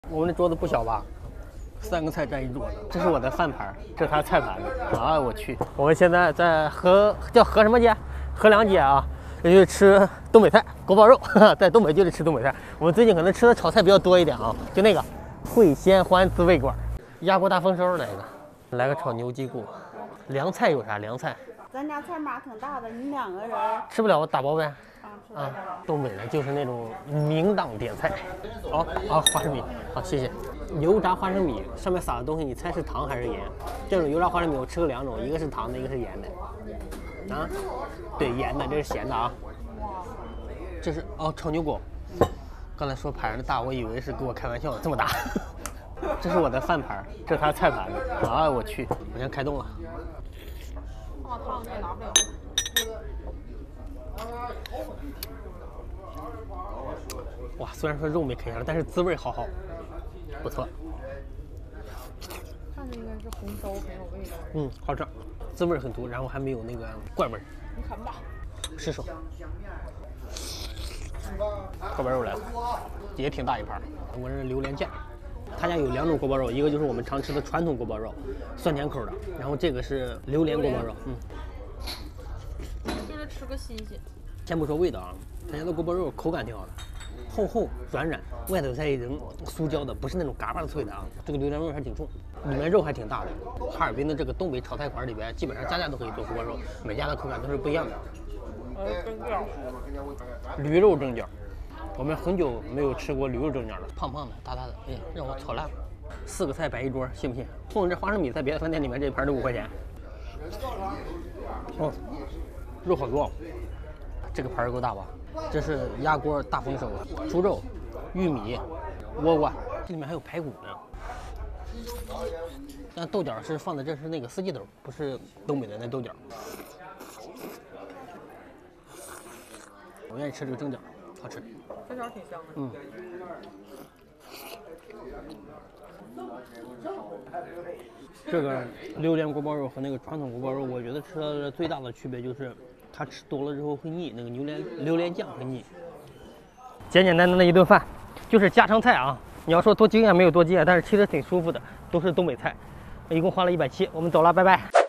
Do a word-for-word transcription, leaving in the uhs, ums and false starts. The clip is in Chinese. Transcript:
我们的桌子不小吧？三个菜占一桌子。这是我的饭盘，这是他菜盘子。啊，我去！我们现在在河叫河什么街？河梁街啊，就吃东北菜锅包肉。在东北就得吃东北菜。我们最近可能吃的炒菜比较多一点啊，就那个会鲜欢滋味馆，鸭脖大丰收来个，来个炒牛脊骨。凉菜有啥？凉菜？ 咱家菜码挺大的，你两个人吃不了我打包呗。 啊， 东北人就是那种明档点菜。好、哦，好、哦，花生米，好，谢谢。油炸花生米上面撒的东西，你猜是糖还是盐？这种油炸花生米我吃过两种，一个是糖的，一个是盐的。啊，对，盐的，这是咸的啊。这是哦，炒牛骨。刚才说盘子大，我以为是跟我开玩笑的，这么大。这是我的饭盘，这是他菜盘子。啊，我去，我先开动了。 泡汤也拿不了。 哇，虽然说肉没啃下来，但是滋味好好，不错。 看着应该是红烧很有味道。 嗯，好吃，滋味很足，然后还没有那个怪味。 你啃吧。 试手。锅包肉来了，也挺大一盘。我这是榴莲酱。他家有两种锅包肉，一个就是我们常吃的传统锅包肉，酸甜口的，然后这个是榴莲锅包肉，嗯。 就是吃个新鲜。 先不说味道啊，他家的锅包肉口感挺好的。 厚厚软软，外头再一层酥焦的，不是那种嘎巴脆的啊。这个榴莲味还挺重，里面肉还挺大的。哈尔滨的这个东北炒菜馆里边，基本上家家都可以做锅包肉，每家的口感都是不一样的。 呃，蒸饺， 驴肉蒸饺，我们很久没有吃过驴肉蒸饺了，胖胖的，大大的，哎呀，让我炒烂了。四个菜摆一桌，信不信？碰这花生米在别的饭店里面这一盘就五块钱。哦，肉好多，这个盘儿够大吧？ 这是鸭锅大丰收，猪肉、玉米、倭瓜，这里面还有排骨呢。但豆角是放的，这是那个四季豆，不是东北的那豆角。我愿意吃这个蒸饺，好吃。 这饺挺香的。 嗯。这个榴莲锅包肉和那个传统锅包肉，我觉得吃到的最大的区别就是。 它吃多了之后会腻，那个榴莲榴莲酱会腻。简简单单的一顿饭，就是家常菜啊。你要说多惊艳没有多惊艳，但是其实挺舒服的，都是东北菜。一共花了一百七，我们走了，拜拜。